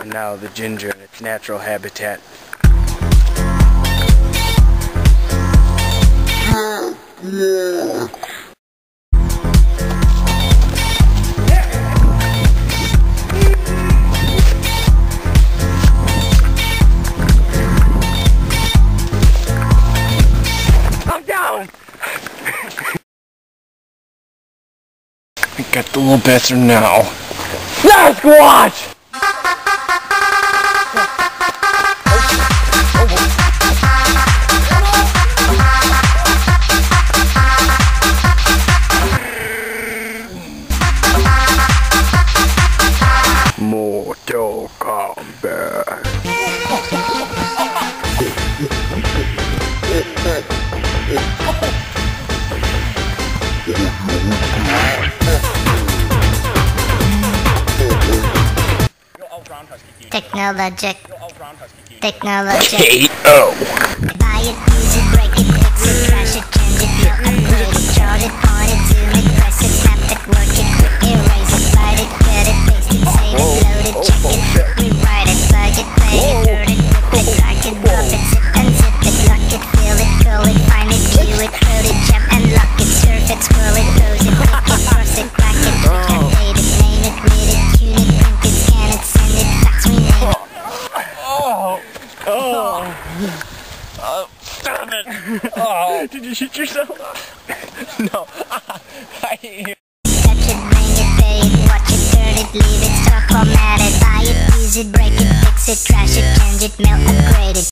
And now the ginger in its natural habitat. I'm down! I got the little bastard now. Sasquatch! Mortal Kombat. Technologic. K.O. Buy it, use it, break it, fix it, trash it, change it, build, upgrade it, charge it, point it, zoom it, press it, snap it, work it, quick erase it, write it, cut it, paste it, save it, load it, check it, rewrite it, plug it, play it, turn it, rip it, drag it, drop it, zip and zip it, lock it, fill it, curl it, find it, view it, throw it, jump and lock it, surf it, scroll it, close it, click it, cross it, crack it, tweak it, date it, name it, read it, tune it, print it, scan it, send it, fax, rename it. Damn it! Oh, did you shoot yourself? No. Touch it, bring it, pay it, watch it, turn it, leave it, stock, format it, buy it, use it, break it, fix it, trash it, change it, mail, upgrade it.